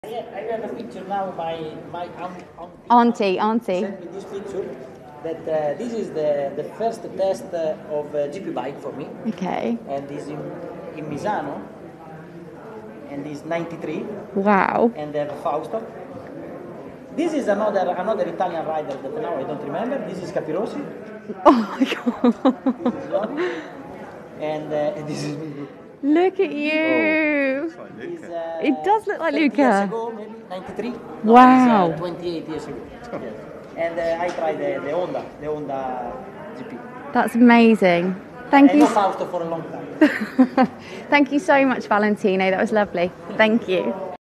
I have a picture now. My Auntie. sent me this picture. That this is the first test of GP bike for me. Okay. And this in Misano. And this 93. Wow. And then Fausto. This is another Italian rider that now I don't remember. This is Capirossi. Oh my god. This is Johnny. And this is me. Look at you. He's, It does look like 30 Luca. years ago, maybe 93. No, Wow. he's, 28 years ago. Yes. And I tried the Honda GP. That's amazing. Thank I you. know Fausto for a long time. Thank you so much, Valentino. That was lovely. Thank you.